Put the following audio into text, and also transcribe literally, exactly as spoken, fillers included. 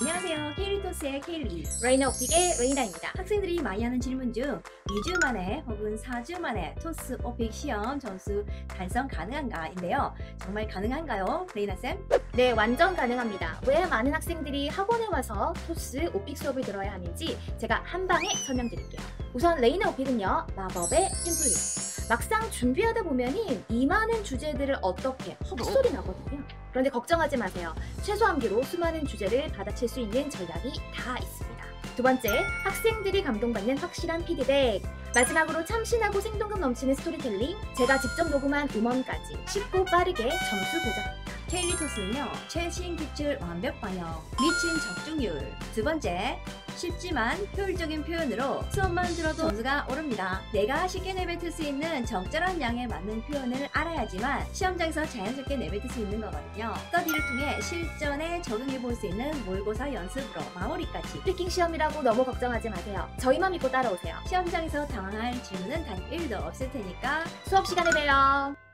안녕하세요. 케일리토스의 케일리, 레이나 오픽의 레이나입니다. 학생들이 많이 하는 질문 중 이 주 만에 혹은 사 주 만에 토스 오픽 시험 점수 달성 가능한가 인데요. 정말 가능한가요, 레이나쌤? 네, 완전 가능합니다. 왜 많은 학생들이 학원에 와서 토스, 오픽 수업을 들어야 하는지 제가 한 방에 설명드릴게요. 우선 레이나 오픽은요, 마법의 템플릿. 막상 준비하다 보면은 이 많은 주제들을 어떻게 헛소리 나거든요. 그런데 걱정하지 마세요. 최소 암기로 수많은 주제를 받아칠 수 있는 전략이 다 있습니다. 두 번째, 학생들이 감동받는 확실한 피드백. 마지막으로 참신하고 생동감 넘치는 스토리텔링, 제가 직접 녹음한 음원까지 쉽고 빠르게 점수 보장합니다. 케일리토스는요, 최신 기출 완벽 반영, 미친 적중률. 두 번째, 쉽지만 효율적인 표현으로 수업만 들어도 점수가 오릅니다. 내가 쉽게 내뱉을 수 있는 적절한 양에 맞는 표현을 알아야지만 시험장에서 자연스럽게 내뱉을 수 있는 거거든요. 스터디를 통해 실전에 적용해 볼 수 있는 모의고사 연습으로 마무리까지. 스피킹 시험이라고 너무 걱정하지 마세요. 저희만 믿고 따라오세요. 시험장에서 당황할 질문은 단 일도 없을 테니까 수업 시간에 봬요.